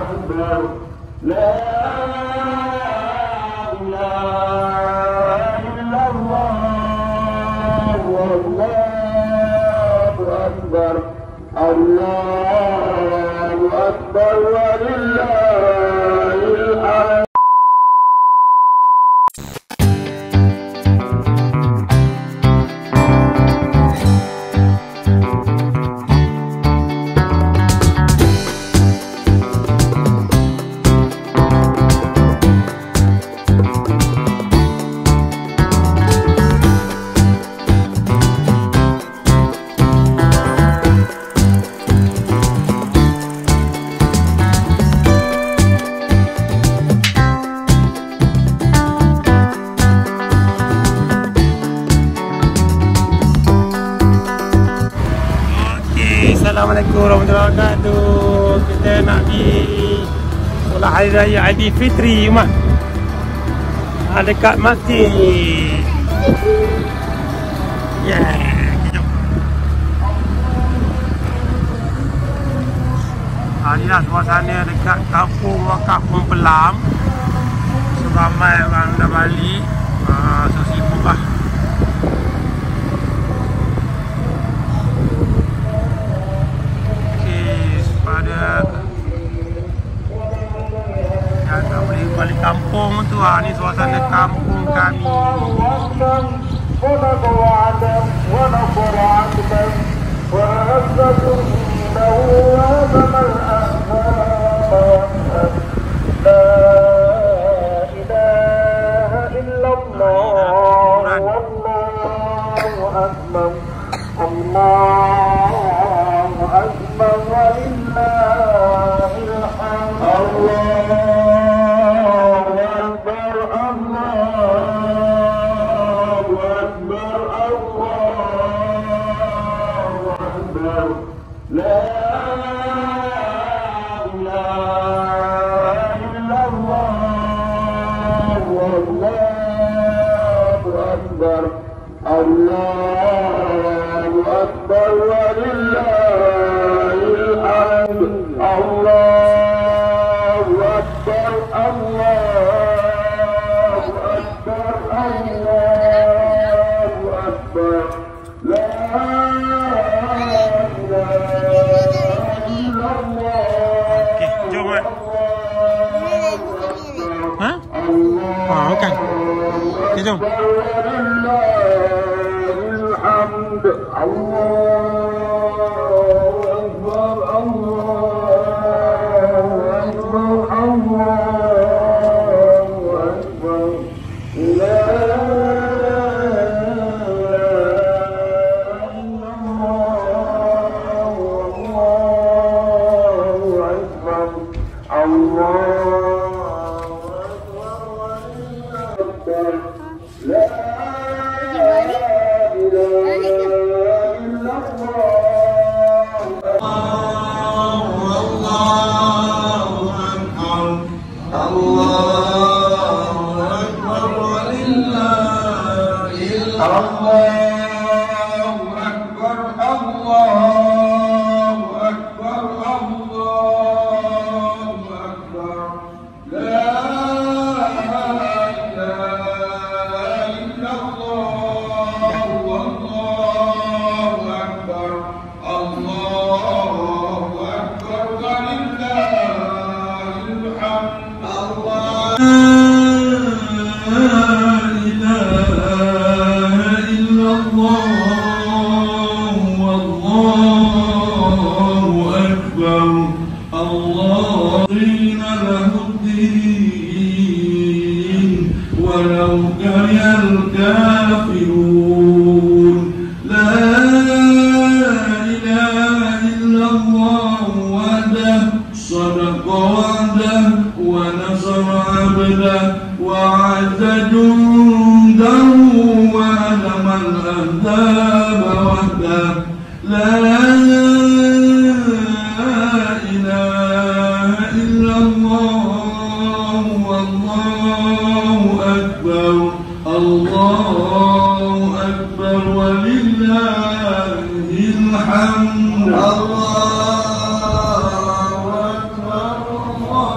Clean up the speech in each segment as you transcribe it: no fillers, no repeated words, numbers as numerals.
أكبر لا إله إلا الله والله أكبر الله أكبر ولله الحمد. Assalamualaikum warahmatullahi wabarakatuh. Kita nak pergi solat hari raya Aidilfitri Mat. Dekat masjid. Kejap. Inilah suasana dekat kampung wakaf Mempelam. Ramai orang dah balik. So sibuk lah. Yang tak boleh balik kampung tu ni suasana kampung kami. Allahu Akbar walillahil hamd. Allahu Akbar, Allahu Akbar, Allahu Akbar. La ilaha illallah. Okey, jom Mat. Ha? Bukan. Okey, jom. الحمد الله أكبر الله أكبر الله أكبر لا إله إلا الله والله أكبر الله أكبر ولله لا ولو كره الكافرون لا إله إلا الله وحده صدق وعده ونصر عبده وعز جنده وهزم الأحزاب وحده لا إله إلا الله والله أكبر الله أكبر ولله الحمد الله أكبر الله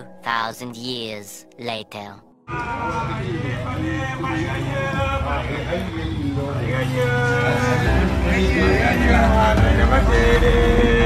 2,000 years later. Terima kasih.